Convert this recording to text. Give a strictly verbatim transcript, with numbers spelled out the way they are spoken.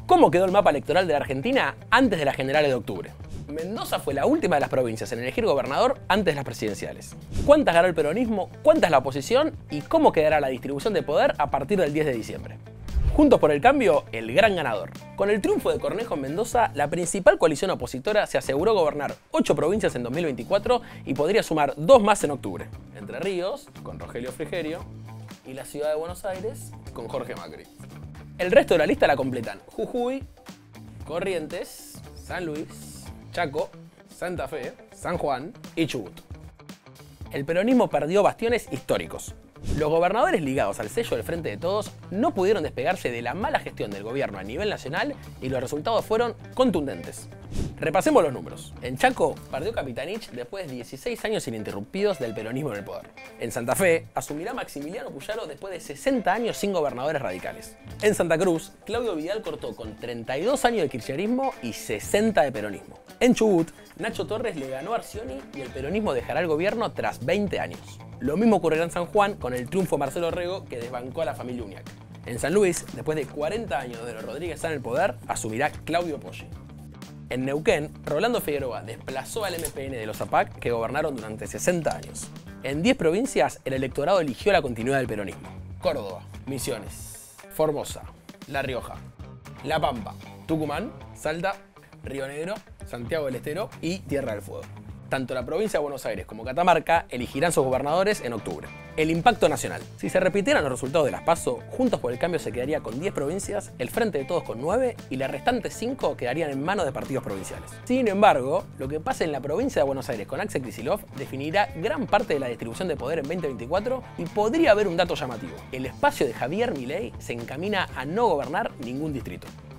¿Cómo quedó el mapa electoral de la Argentina antes de las generales de octubre? Mendoza fue la última de las provincias en elegir gobernador antes de las presidenciales. ¿Cuántas ganó el peronismo? ¿Cuántas la oposición? ¿Y cómo quedará la distribución de poder a partir del diez de diciembre? Juntos por el Cambio, el gran ganador. Con el triunfo de Cornejo en Mendoza, la principal coalición opositora se aseguró gobernar ocho provincias en dos mil veinticuatro y podría sumar dos más en octubre. Entre Ríos, con Rogelio Frigerio, y la ciudad de Buenos Aires, con Jorge Macri. El resto de la lista la completan Jujuy, Corrientes, San Luis, Chaco, Santa Fe, San Juan y Chubut. El peronismo perdió bastiones históricos. Los gobernadores ligados al sello del Frente de Todos no pudieron despegarse de la mala gestión del gobierno a nivel nacional y los resultados fueron contundentes. Repasemos los números. En Chaco perdió Capitanich después de dieciséis años ininterrumpidos del peronismo en el poder. En Santa Fe asumirá Maximiliano Puyaro después de sesenta años sin gobernadores radicales. En Santa Cruz, Claudio Vidal cortó con treinta y dos años de kirchnerismo y sesenta de peronismo. En Chubut, Nacho Torres le ganó a Arcioni y el peronismo dejará el gobierno tras veinte años. Lo mismo ocurrirá en San Juan con el triunfo de Marcelo Rego, que desbancó a la familia Uñac. En San Luis, después de cuarenta años de los Rodríguez está en el poder, asumirá Claudio Poggi. En Neuquén, Rolando Figueroa desplazó al M P N de los A P A C, que gobernaron durante sesenta años. En diez provincias, el electorado eligió la continuidad del peronismo. Córdoba, Misiones, Formosa, La Rioja, La Pampa, Tucumán, Salta, Río Negro, Santiago del Estero y Tierra del Fuego. Tanto la provincia de Buenos Aires como Catamarca elegirán sus gobernadores en octubre. El impacto nacional. Si se repitieran los resultados de las PASO, Juntos por el Cambio se quedaría con diez provincias, el Frente de Todos con nueve y las restantes cinco quedarían en manos de partidos provinciales. Sin embargo, lo que pase en la provincia de Buenos Aires con Axel Kicillof definirá gran parte de la distribución de poder en veinte veinticuatro y podría haber un dato llamativo. El espacio de Javier Milei se encamina a no gobernar ningún distrito.